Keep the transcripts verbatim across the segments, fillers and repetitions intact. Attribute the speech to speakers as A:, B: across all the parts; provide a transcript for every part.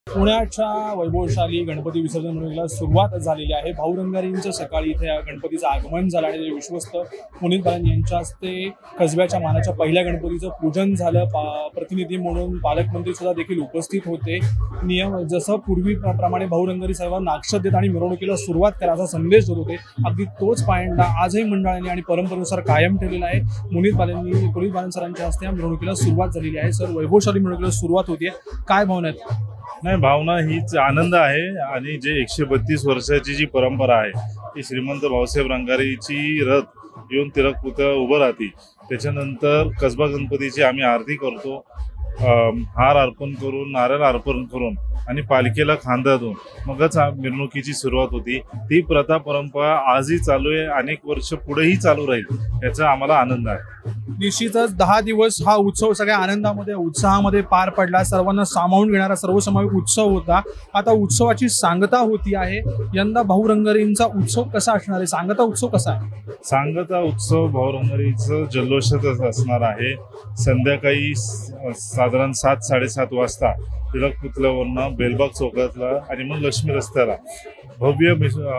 A: पुण्याच्या वैभवशाली गणपती विसर्जन मिरवणुकीला सुरुवात झालेली आहे। भाऊरंगारींचं सकाळी इथे गणपतीचं आगमन झालं आणि विश्वस्त पुनीत बालन यांच्या हस्ते कसब्याच्या मानाच्या पहिल्या गणपतीचं पूजन झालं। प्रतिनिधी म्हणून पालकमंत्री सुद्धा देखील उपस्थित होते। नियम जसं पूर्वीप्रमाणे भाऊरंगारी सर्वांना अक्षत देत आणि मिरवणुकीला सुरुवात करायचा संदेश देत होते, अगदी तोच पायंडा आजही मंडळांनी आणि परंपरेनुसार कायम ठेवलेला आहे। पुनीत बालांनी पुनीत बालन सरांच्या हस्ते या मिरवणुकीला सुरुवात झालेली आहे। सर, वैभवशाली मिरवणुकीला सुरुवात होतीये, काय भावना आहेत?
B: नाही, भावना हीच आनंद आहे आणि जे एकशे बत्तीस वर्षाची जी परंपरा आहे ती श्रीमंत भाऊसाहेब रंगारीची रथ येऊन तिलक पुतळा उभं राहते। त्याच्यानंतर कसबा गणपतीची आम्ही आरती करतो, हार अर्पण करून नारळ अर्पण करून आणि पालखीला खांदा देऊन मगच मिरवणुकीची सुरुवात होती। ती प्रथा परंपरा आजही चालू आहे, अनेक वर्ष पुढेही चालू राहील, याचा आम्हाला आनंद आहे।
A: निश्चितच दहा दिवस हा उत्सव सगळ्या आनंदामध्ये उत्साहामध्ये पार पडला, सर्वांना सामावून घेणारा सर्वसमावेश उत्सव होता। आता उत्सवाची सांगता होती आहे। यंदा भाऊरंगारींचा उत्सव कसा असणार आहे? सांगता उत्सव कसा आहे?
B: सांगता उत्सव भाऊरंगारीचं जल्लोषातच असणार आहे। संध्याकाळी साधारण सात साडेसात वाजता तिलक पुतळ्यावरनं बेलबाग चौकातला आणि मग लक्ष्मी रस्त्याला भव्य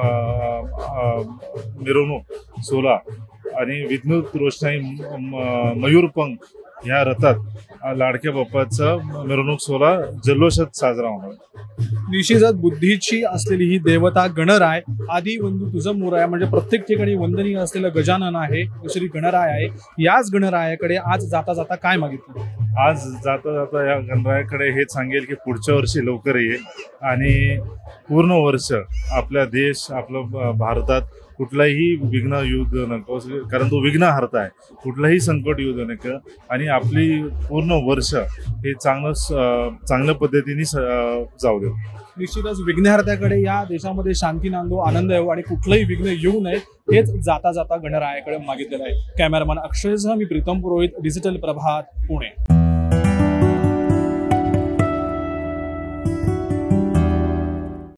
B: मिरवणूक सोहळा आणि विद्युत रोषणाई मयूरपंख ह्या रथात लाडक्या बाप्पाचा मिरवणूक सोहळा जल्लोषात साजरा होणार।
A: निश्चितच बुद्धीची असलेली ही देवता गणराय आदी वंदू तुझं मोराय म्हणजे प्रत्येक ठिकाणी वंदनीय असलेलं गजानन आहे, श्री गणराय आहे। याच गणरायाकडे आज जाता जाता काय मागितलं?
B: आज जाता जाता या गणरायाकडे हेच सांगेल की पुढच्या वर्षी लवकर ये आणि पूर्ण वर्ष आपला देश आपला भारतात कुठलाही विघ्न येऊ देऊ नको, कारण तो विघ्नहर्ता आहे। कुठलाही संकट येऊ देऊ नका आणि आपली पूर्ण वर्ष हे चांगलं चांगल्या पद्धतीने जाऊ दे।
A: निश्चितच विघ्नहर्त्याकडे या देशामध्ये शांती नांदो, आनंद येऊ आणि कुठलंही विघ्न येऊ नये हेच जाता जाता गणरायाकडे मागितलेलं आहे। कॅमेरामॅन अक्षयसह मी प्रीतम पुरोहित, डिजिटल प्रभात, पुणे।